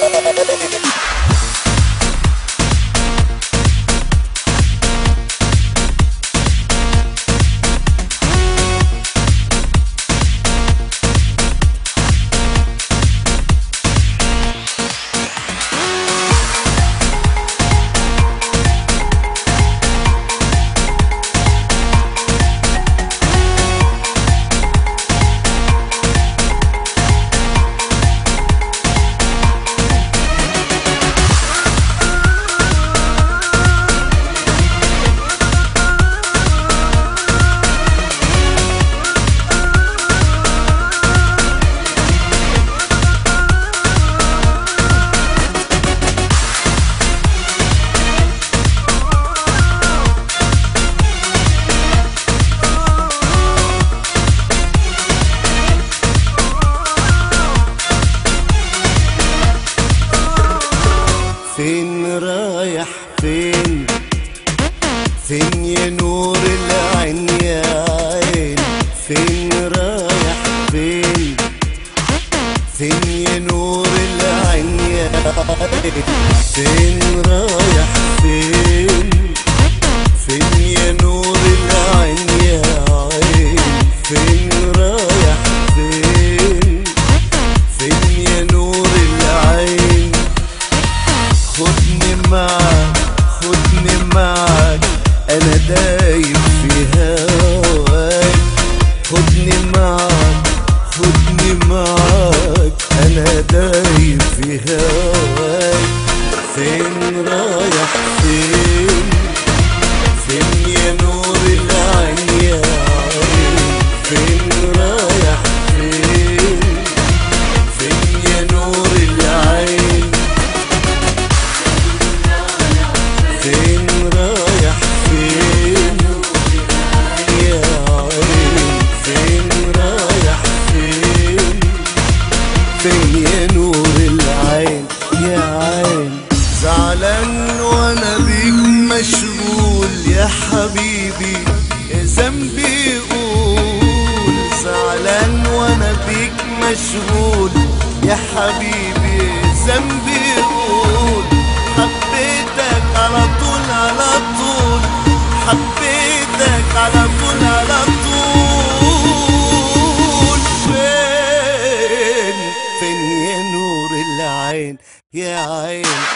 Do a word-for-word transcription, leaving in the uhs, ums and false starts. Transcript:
فين رايح فين؟ فين يا نور العين يا عين؟ فين رايح فين؟ فين يا نور العين يا عين؟ فين رايح فين؟ فين يا نور العين يا عين؟ فين رايح فين؟ فين يا نور العين؟ خدني معاك خدني معاك انا دايب في هواك. خدني معاك خدني معاك انا دايب في هواك. فين رايح فين؟ فين يا نور العين يا عين؟ فين رايح فين؟ فين يا نور العين؟ فين رايح فين يا عين؟ فين رايح فين؟ فين يا نور العين يا عين؟ زعلان وانا بيك مشغول يا حبيبي يا ذنبي قول. زعلان وانا بيك مشغول يا حبيبي ذنبي قول. حبيتك على طول على طول حبيتك على طول على طول. فين فين يا نور العين يا عين؟